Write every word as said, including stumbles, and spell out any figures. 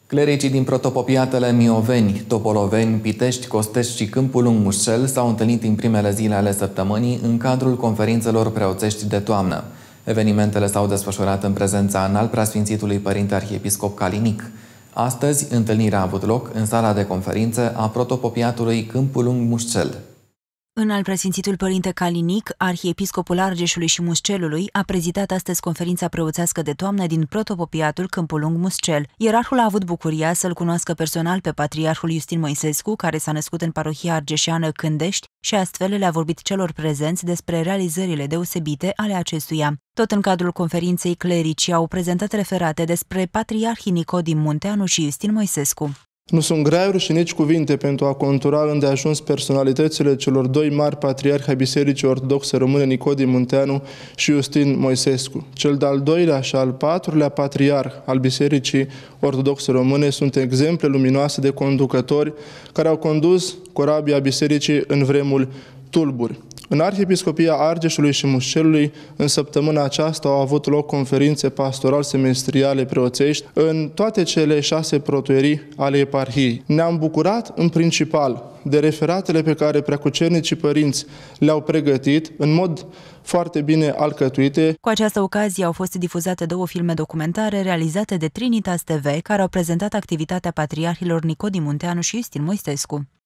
Clericii din protopopiatele Mioveni, Topoloveni, Pitești, Costești și Câmpul Lung Mușcel s-au întâlnit în primele zile ale săptămânii în cadrul conferințelor preoțești de toamnă. Evenimentele s-au desfășurat în prezența înalt preasfințitului Părinte Arhiepiscop Calinic. Astăzi, întâlnirea a avut loc în sala de conferințe a protopopiatului Câmpul Lung Mușcel. Înalt preasfințitul Părinte Calinic, arhiepiscopul Argeșului și Muscelului, a prezidat astăzi conferința preoțească de toamnă din protopopiatul Câmpul Lung Mușcel. Ierarhul a avut bucuria să-l cunoască personal pe patriarhul Iustin Moisescu, care s-a născut în parohia argeșeană Cândești, și astfel le-a vorbit celor prezenți despre realizările deosebite ale acestuia. Tot în cadrul conferinței, clericii au prezentat referate despre patriarhii Nicodim Munteanu și Iustin Moisescu. Nu sunt graiuri și nici cuvinte pentru a contura îndeajuns personalitățile celor doi mari patriarhi ai Bisericii Ortodoxe Române, Nicodim Munteanu și Iustin Moisescu. Cel de-al doilea și al patrulea patriarh al Bisericii Ortodoxe Române sunt exemple luminoase de conducători care au condus corabia Bisericii în vremuri tulburi. În Arhiepiscopia Argeșului și Muscelului, în săptămâna aceasta au avut loc conferințe pastoral semestriale preoțești în toate cele șase protoierii ale eparhiei. Ne-am bucurat în principal de referatele pe care preacucernicii părinți le-au pregătit în mod foarte bine alcătuite. Cu această ocazie au fost difuzate două filme documentare realizate de Trinitas T V, care au prezentat activitatea patriarhilor Nicodim Munteanu și Iustin Moisescu.